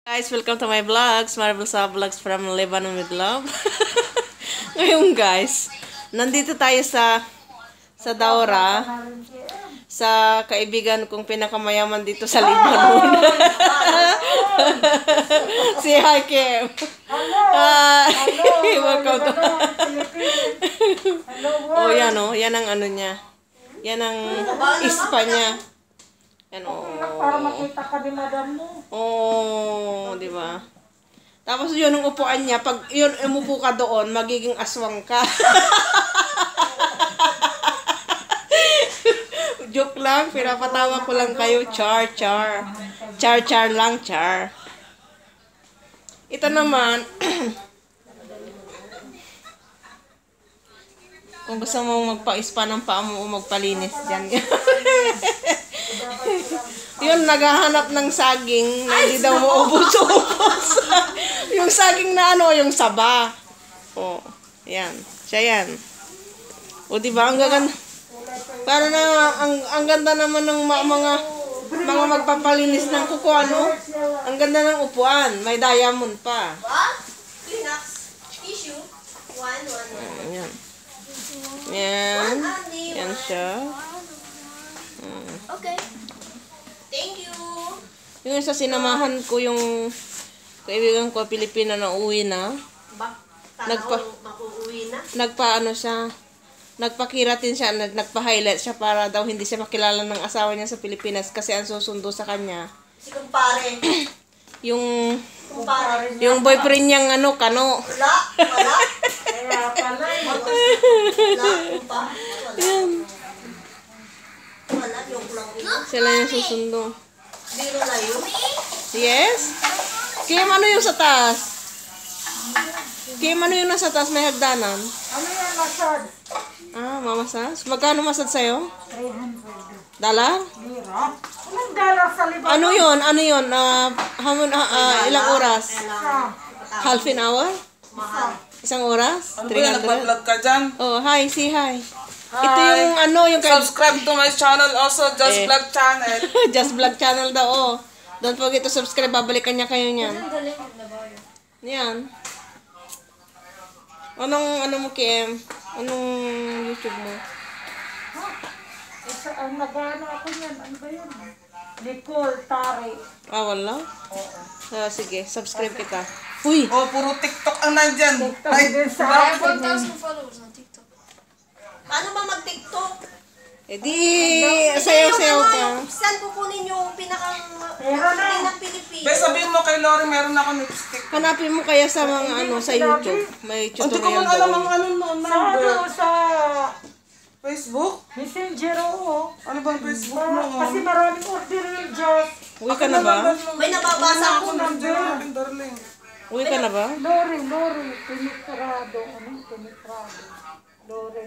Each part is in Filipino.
Guys, welcome to my vlogs. Marvelsa Vlogs from Lebanon with Love. Ngayon guys, nandito tayo sa Daura, sa kaibigan kong pinakamayaman dito sa Lebanon. Si hi Kim. Welcome to. Oh, yan oh, yan ang ano niya. Yan ang ispa niya. Yan oh. Para makita ka ni madam mo. Oh, di ba? Tapos yun ang upuan niya, pag yun umupo ka doon, magiging aswang ka. Joke lang, pinapatawa ko lang kayo. Char. Char lang, char. Ito naman, kung gusto mo magpa-ispa ng paa mo o magpalinis dyan. Yun, naghahanap ng saging na hindi daw maubos-ubos. Yung saging na ano, yung saba. Oh, yan. Siya yan. O, diba? Ang gaganda. Para na, ang ganda naman ng mga magpapalinis ng kuko, ano? Ang ganda ng upuan. May diamond pa. What? Kleenex. Tissue. One. Yan. Yan. Yan siya. Okay. Thank you. Yung isa sinamahan ko yung kaibigan ko, Pilipina na uwi na. Makuuwi na. Nagpa-ano siya, nagpakiratin siya, nagpa-highlight siya para daw hindi siya makilala ng asawa niya sa Pilipinas kasi ang susundo sa kanya. Si kumpare. Yung Kumpare. yung boyfriend niyang ano, Kano. Wala. Kaya pala Wala. Kumpare. Wala. Yung lang yun. Sila yung susundo. Biro na yun. Yes? Kim, ano yung sa taas? Kim, ano yung nasa taas? May hagdanan? ano yan, masad? Ah, mamasas? Magkano masad sa'yo? 300 Dollar? lira. Anong dollar sa Liban? Ano yun? Ano yun? Ilang oras? Sa Half an hour? Mahal. Isang oras? Ano ba yan? 300? Nagpa-vlog ka dyan? Oh, hi, say hi. Ito yung ano, yung Subscribe to my channel also, Just Vlog Channel. Just Vlog channel daw, oh. Don't forget to subscribe, babalikan niya kayo niyan. Yan. Ano mo, Kim? Anong YouTube mo? isa, ang nagano ako niyan. Ano ba yun? Nicole Tare. Ah, wala? Oo. Sige, subscribe kita. Uy! Oh, puro TikTok ang nandyan. TikTok Ay, din sa akin. Paano ba mag-TikTok? Eh di, sayaw-sayaw ka. Saan kukunin yung pinakang Meron na. ng Pilipinas? Be, sabihin mo kay Lori, meron ako lipstick. Hanapin mo kaya sa mga ano, sa YouTube. May Hindi ko tutorial man alam doon. ang ano noon, Sa ano, number. sa Facebook? Messenger, oo. Ano bang Facebook mo? Kasi maraming order yung Diyos. Uwi ka na ba? May nababasa ako. Nandiyan ang aking darling. Uwi ka na ba? Lori, Tinitrado. Ano? Tinitrado. Lori.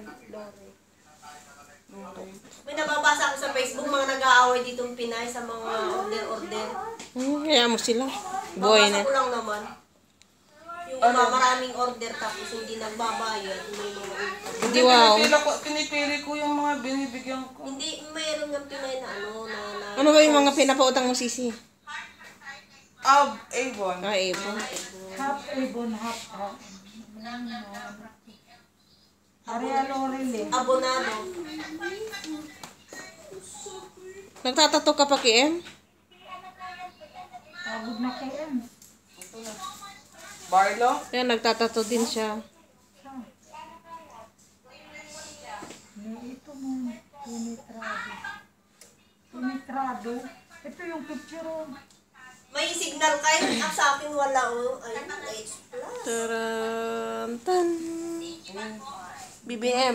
May nababasa ako sa Facebook, mga nag-aaway ditong Pinay sa mga order. Kaya mo sila. Boy Babasa na. ko lang naman. Yung iba maraming order tapos hindi nagbabayad. May mga Hindi wow. Pinipili ko yung mga binibigyan ko. Hindi, mayroon ng Pinay na Ano ba yung mga pinapautang mo, Sisi? Avon. Ah, Evo. Half ibon, half. Area Lori. abonado. Nagtatato ka pa, Kim? Pagod na KM. Barlo? Yan, nagtatato din siya. Ito mo, Tinitrado. Ito yung picture. May signal kayo. Sa akin wala. Ayun, H+. Tarantan. BBM.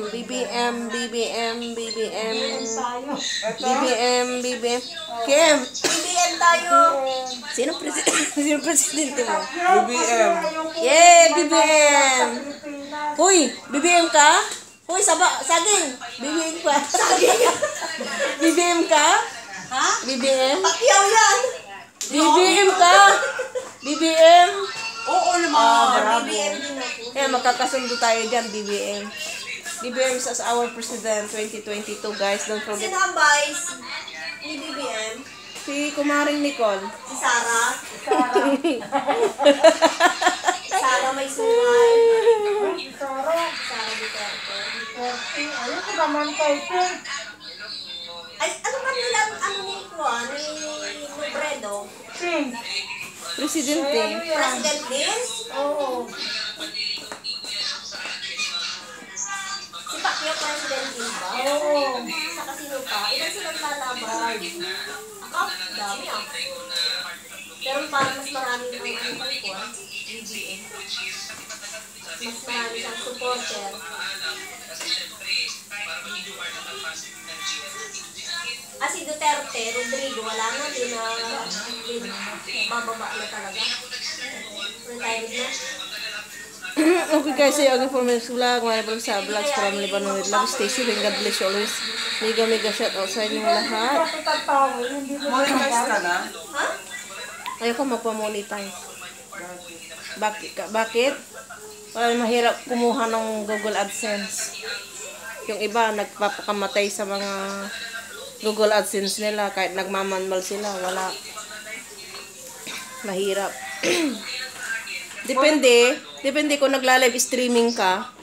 Tayo. BBM. Kim, BBM tayo. sino presidente mo? BBM. Yeah, BBM. Huy, BBM ka? Huy, saging. BBM ka? BBM ka? Ha? BBM? Pakyaw yan. BBM ka? BBM? Oo naman. BBM din ako. Kaya magkakasundo tayo dyan, BBM. BBM as our president 2022, guys. Don't forget. Sino ang vice ni BBM? Si Kumaring Nicole. Si Sarah. Sara may sungay. Sarah. Sara Duterte. Ayun ko naman kay Pen. Ay, ano ba nila, ano ni Juan, ni Robredo? Pen. Presidente. President din? Oo. Si Pacquiao president din ba? Oo. Saka sino pa? Ilan silang lalaban? Ako, dami ah. Pero parang mas marami ang ano kay Juan, BBM. Mas marami siyang supporter. Si Duterte, Rodrigo, wala na din na bababa na talaga. Retired na. Okay guys, yung again for my vlog, mga vlog sa vlogs from Lebanon with love. Stay safe and God bless you always. Mega shot out sa inyong lahat. Bakit tatawa? Hindi mo Monetize ka na? Ha? Ayoko magpa-monetize. Bakit? Wala mahirap kumuha ng Google AdSense. Yung iba nagpapakamatay sa mga Google AdSense nila kahit nagmamanmal sila, wala. Mahirap. Depende kung nagla-live streaming ka,